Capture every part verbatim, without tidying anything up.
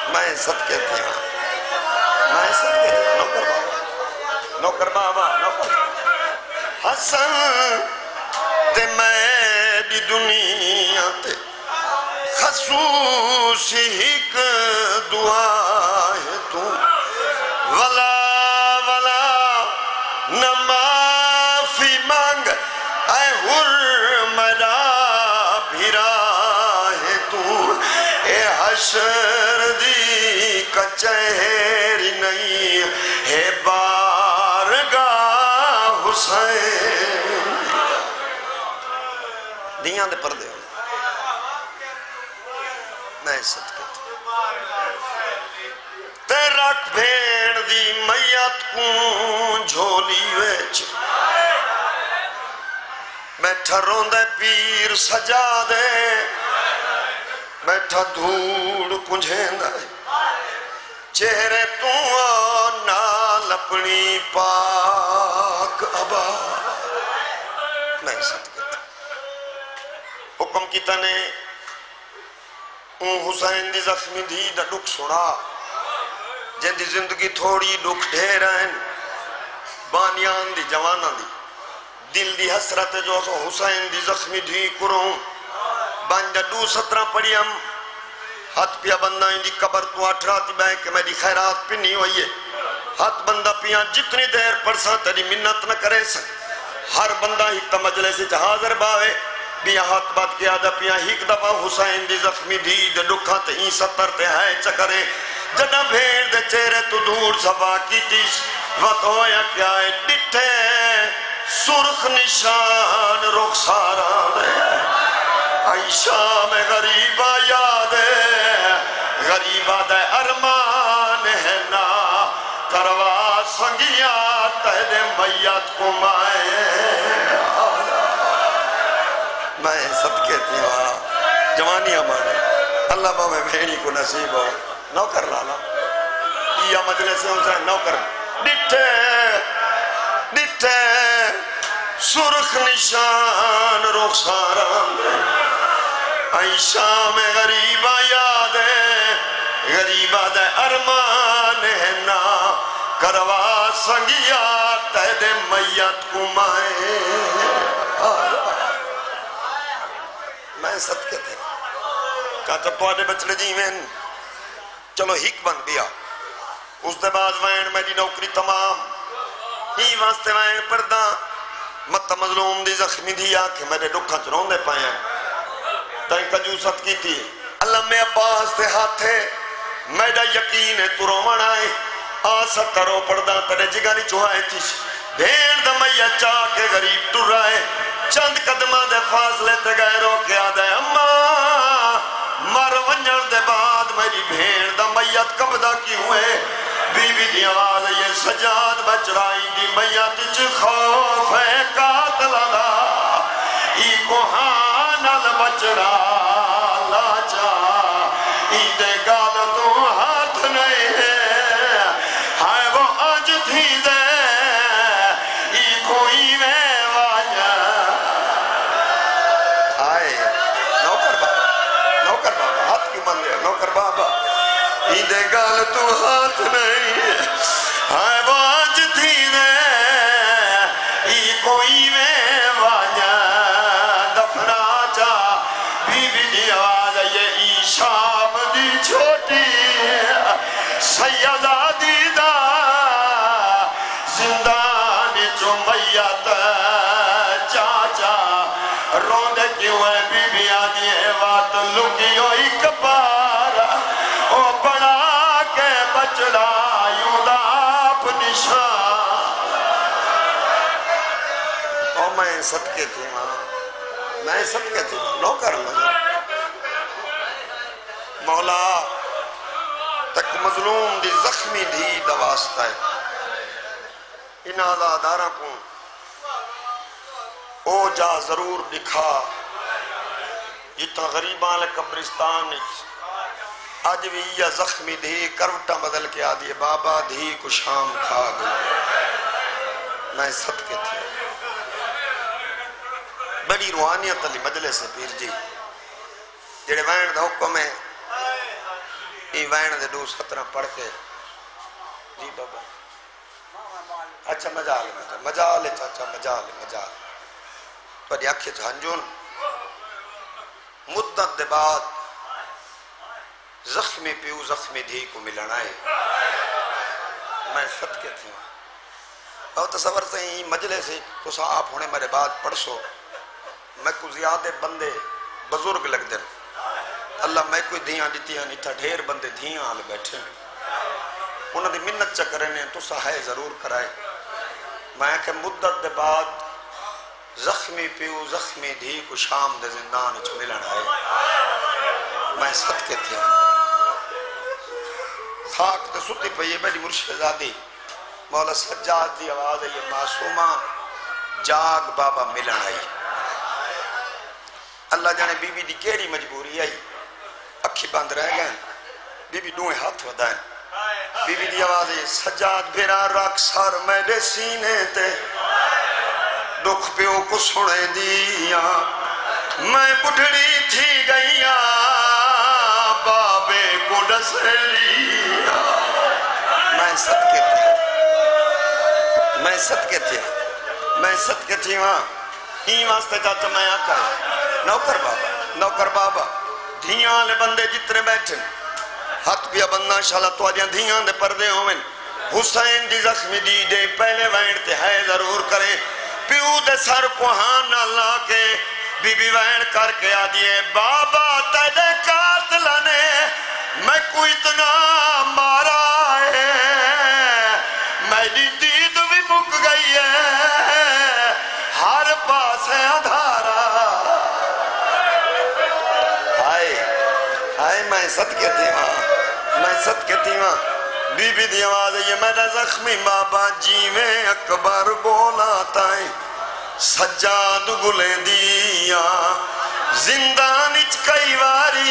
میں صدقے تھی ہاں میں صدقے تھی ہاں نوکر بابا نوکر بابا نوکر حسن تے میں دی دنیا تے خصوصی ایک دعا ہے تو ولا ولا نہ معافی مانگ اے حرمدہ بھیرا ہے تو اے حشر دی کچہری نہیں ہے بارگاہ حسین دیاں دے پردے ہوں میں صدقے تے رکھ بھیڑ دی میت کو جھولی ویچ بیٹھا روندے پیر سجا دے بیٹھا دھوڑ کنجھیندہ چہرے تو نال اپنی پاک ابا میں صدقے حکم کی تنے اون حسین دی زخمی دی دا ڈک سنا جن دی زندگی تھوڑی ڈک ڈھیرائن بانیان دی جوانا دی دل دی حسرت جو سو حسین دی زخمی دی کروں بانجا دو سترہ پڑی ہم ہاتھ پیا بندہ ان دی قبر تو اٹھرا تی بائیں کہ میری خیرات پنی ہوئی ہے ہاتھ بندہ پیا جتنی دیر پرساں تیری منت نہ کرے سک ہر بندہ ہی تا مجلسی چاہ حاضر باوے بیا ہاتھ بات کیا دا پیا ہیک دفعہ حسین دی زخمی دی دے دکھا تے این ستر تے ہے چکرے جنا بھیڑ دے چہرے تو دور سبا کی تیس وقت ہویا کیا ہے ڈٹھے سرخ نشان رخسارا دے عائشہ میں غریبہ یاد ہے غریبہ دے ارمان ہے نا کروا سنگیا تہدے میت کو مائے میں صدقے تھی وہاں جوانی ہمارے اللہ با میں بھیڑی کو نصیب ہو نوکر لالا یہ مجلس حسین نوکر ڈٹھے ڈٹھے سرخ نشان رخساران دے عائشہ میں غریبہ یاد ہے غریبہ دے ارمان ہے نا کروا سنگیا تہد میت کو مائے میں صدقے تھے کہا تو پوڑے بچڑے جی میں چلو ہک بن بیا اس دے بعد وین میری نوکری تمام ہی واسطے وین پردہ مت مظلوم دی زخمی دی آکھیں میرے ڈکھا چرون دے پائیں تائیں کجوست کی تھی اللہ میں عباس تے ہاتھے میڈا یقین ہے تو رومن آئے آسا کرو پردہ ترے جگانی چوہائے تھی بھیڑ دمائیہ چاہ کے غریب ٹر رہے چند قدمہ دے فاصلے تے گئے رو کے آدھے اماں مر ونجر دے بعد میری بھیڑ دا میت قبضہ کی ہوئے بی بی دی آواز یہ سجاد بچ رائی دی میت چھ خوف ہے قاتل دا ای کوہانل بچ را لا جا ای دے گال تو ہاتھ نہیں ہے ہائے وہ آج تھی دے ای کوئی میں نوکر بابا ہی دے گال تو ہاتھ نہیں ہائے باج تھی نے ہی کوئی میں واجہ دفنا جا بی بی دی آواز یہ ای شام دی چھوٹی سیدہ دیدہ زندان جو میت چاچا روندے کیوں ہے بی بی آدھی ہے وات لکی ہوئی کپارا او بڑا کے بچڑا یوں دا آپ نشان او میں صدقے تھی ماں میں صدقے تھی نوکر مجھے مولا تک مظلوم دی زخمی دی دواستا ہے ان آزادارہ کو او جا ضرور دکھا جتا غریبان لے قبرستان آج بھی یہ زخمی دھی کروٹا بدل کے آدھی بابا دھی کو شام کھا گئی میں صدقے تھی بڑی روحانیت علی مجلس سے پیر جی جڑے وین دا حکم ہے ای وین دے دو سترہ پڑھ کے جی بابا اچھا مجال ہے مجال ہے چاچا مجال ہے مجال پر آنکھیں جھانجون مدت دے بعد زخمی پیو زخمی دھی کو ملنا ہے میں صدقے تھی اور تصور سے ہی مجلے سے تو صاحب ہونے میرے بعد پڑھسو میں کو زیادہ بندے بزرگ لگ دیں اللہ میں کوئی دھیاں دیتی ہیں نہیں ڈھیر بندے دھیاں آل بیٹھے انہوں نے منت چکرنے تو سہائے ضرور کرائے میں کہ مدت دے بعد زخمی پیو زخمی دھی کو شام دے زندان اچھ ملن آئے میں صدقے تھی خاک تے ستی پہ یہ میری مرشد آدھی مولا سجاد دی آواز ہے یہ معصومہ جاگ بابا ملن آئی اللہ جانے بی بی دی کیڑی مجبوری آئی اکھی بند رہ گئے بی بی دوئے ہاتھ ودائیں بی بی دی آواز ہے سجاد بھیرا رکھ سار میرے سینے تے دکھ پیو کو سنے دیا میں بڑھڑی تھی گئیا بابے کو ڈسے لیا میں صدقے تھی میں صدقے تھی میں صدقے تھی وہاں ہی واسطے چاچا میں آکھا ہے نوکر بابا نوکر بابا دھیاں لے بندے جتنے بیٹھن ہاتھ پیا بندہ شالا تو آجیاں دھیاں دے پردے ہوئن حسین دی زخمی دی دے پہلے وینڈتے ہے ضرور کریں پیو دے سر کو ہاں نہ لا کے بی بی وین کر کے آدھئے بابا تیرے قاتلہ نے میں کو اتنا مارا ہے میری دید بھی مک گئی ہے ہر پاس ہے ادھارا ہائے ہائے میں صدقے تھی وہاں میں صدقے تھی وہاں بی بی دی آواز یہ میرا زخمی بابا جیویں اکبر بولا تائیں سجاد گلیں دیا زندان اچ کئی واری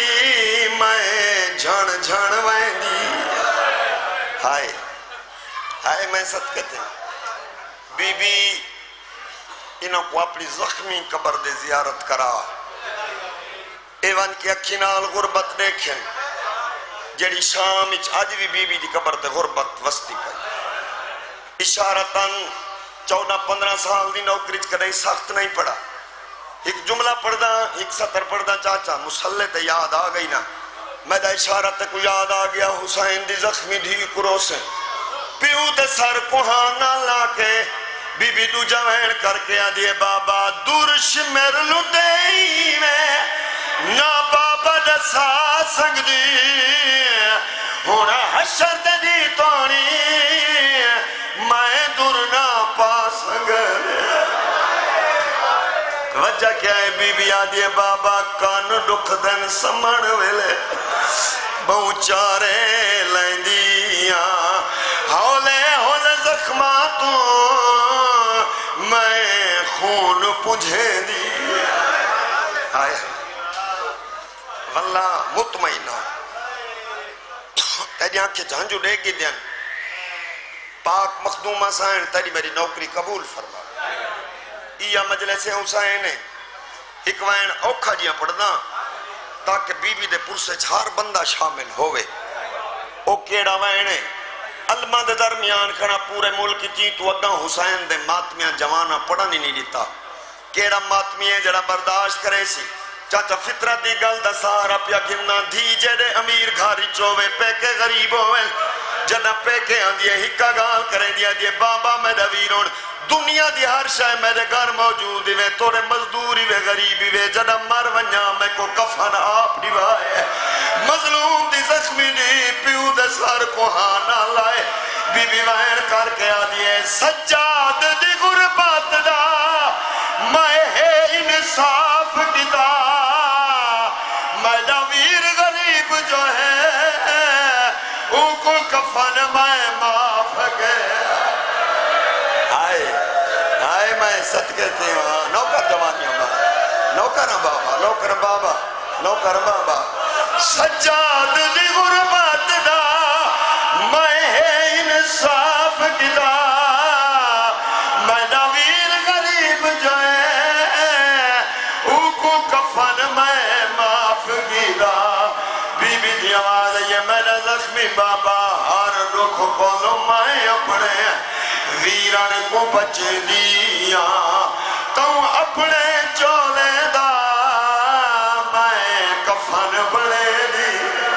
میں جھن جھن وین دیا ہائے ہائے میں صدقے تھی بی بی انہوں کو اپنی زخمی قبر دے زیارت کرا ایوان کی اکھی نال غربت دیکھیں جڑی شام اچ آج بھی بی بی دی قبر دے غربت وستی پئی اشارتاً چودہ پندرہ سال دی نوکری کدیں سخت نہیں پڑا ایک جملہ پڑھدا ایک سطر پڑھدا چاچا مسلح تے یاد آ گئی نا میں دا اشارت کو یاد آ گیا حسین دی زخمی دھی کروسیں پیو دے سر کو ہاں نہ لا کے بی بی دو جوین کر کے آدھئے بابا دورش مر لو دئی میں نا بابا دسا سنگ دی ہونا حشر دے دی توڑی میں دور نہ پا سنگ وجہ کیا ہے بی بی آدھئے بابا کان دکھ دن سمڑ ویلے بہو چارے لین دیا ہولے ہولے زخماتوں میں خون پجھے دی آئے واللہ مطمئنہ تیری آنکھیں جھانجو دے گی دین پاک مخدومہ سائن تیری میری نوکری قبول فرما یہ مجلس حسین ہے ایک وین اوکھا جیاں پڑھنا تاکہ بی بی دے پرسے چھار بندہ شامل ہوئے او کیڑا وین ہے علمہ دے درمیان کھڑا پورے ملک کی تو اگاں حسین دے ماتمیاں جوانا پڑھنی نہیں دیتا کیڑا ماتمی ہے جڑا برداشت کرے سی چاچا فطرت دی گل دا سارا پیا گمنا دھی جڑے امیر گھاری چوے پیکے غریب ہوئے جنہ پیکے آندھئے ہکا گال کرے دیا دیئے بابا میرے ویرون دنیا دی ہر شاہ میرے گھر موجود ہوئے توڑے مزدوری وے غریبی وے جنہ مر ونیا میں کو کفن آپ دیوائے مظلوم دی زخمی دی پیو دے سار کو ہانا لائے بی بی وین کر کے آدھئے سجاد دی غربت دا میں ہے انصاف کتا میرا ویر غریب جو ہے ان کو کفن میں معاف گیا آئے آئے میں صدقے تھی وہاں نوکر جوانیوں بابا نوکر بابا نوکر بابا نوکر بابا سجاد دی غربت دا میں ہے انصاف کتا میرا ویر غریب جو ہے ان کو کفن میں معاف گیا بی بی دی آواز یہ میرا زخمی بابا ہر دکھ کو میں اپنے ویران کو بچے دیا تو اپنے چولے دا میں کفن بڑے دی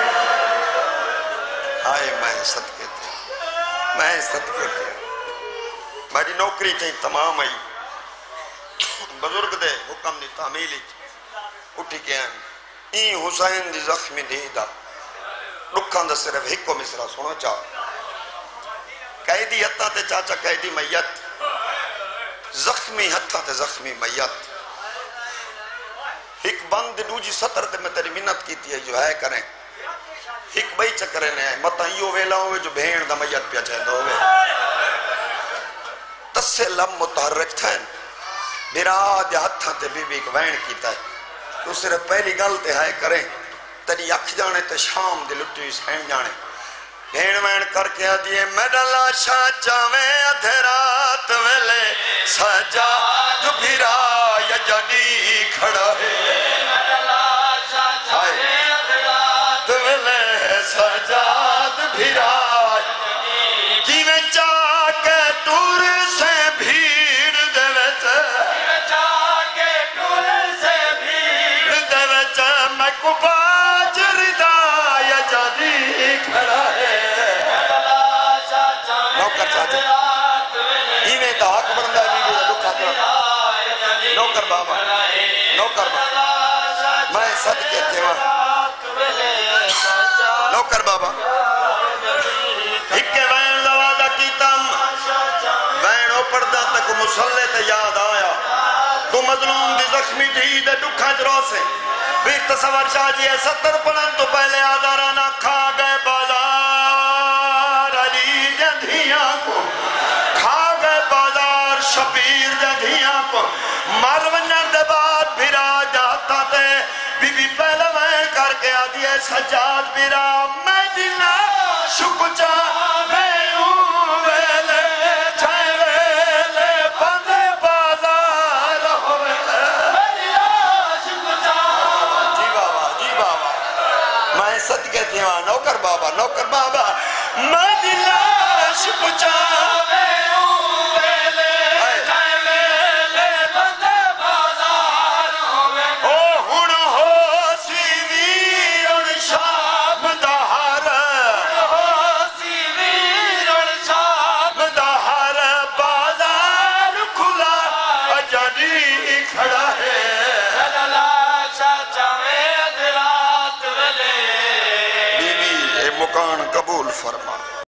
آئے میں صدقے تھے میں صدقے تھے میری نوکری تھی تمام آئی بزرگ دے حکم دی تعمیلی اٹھی کے ہیں این حسین دی زخمی دی دا رکھان دا صرف ہک کو مصرہ سنو چاہ قیدی حتہ تے چاچا قیدی میت زخمی حتہ تے زخمی میت ہک بند دوجی سطر تے میں تیری منت کیتی ہے جو ہے کریں ہک بئی چکرے نے مطا ہیو ویلا ہوئے جو بھین دا میت پیا چاہتا ہوئے تسے لم متحرک تھا میرا آدھے حتہ تے بی بی ایک وین کیتا ہے تو صرف پہلی گل تے ہائے کریں تیری اکھ جانے تے شام دے لٹی سین جانے بھین وین کر کے آدھیے میڈا لاشا چاویں ادھرات ویلے سجاد بھیرا یا جانی کھڑا ہے میڈا لاشا چاویں ادھرات ویلے سجاد بھیرا کیویں چاہ کے ٹور سے بھیڑ دے ویچے کیویں چاہ کے ٹور سے بھیڑ دے ویچے میں کو باجر دا یا جانی کھڑا ہے نوکر چاہتے ایویں دا حق بندہ بھی بھی دکھا کرا نوکر بابا نوکر بابا میں صدقے تھے وہاں نوکر بابا ہکے وین لوادہ کیتم وین او پردہ تک مسلح تے یاد آیا تو مظلوم دی زخمی تھی دے دکھا جرو سے بیک تصور شاہ جی ہے ستر پلن تو پہلے آدھارانا کھا گئے بازار علی جدھیاں کو کھا گئے بازار شبیر جدھیاں کو مرونن دے بعد بھیرا جاتا تے بی بی پہلے میں کر کے آدھیے سجاد بھیرا میں دلہ شکچا میں ہوں ویلے چھائے ویلے بندے بازار ہوئے میں صدقے تھے وہاں نوکر بابا نوکر بابا میں دلاش پچھاوے ہوں ویلے جائے ویلے بندے بازار ہوئے او ہن ہو سی ویرن شام دہار ہو سی ویرن شام دہار بازار کھلا اجانی کھڑا ہے مکان قبول فرما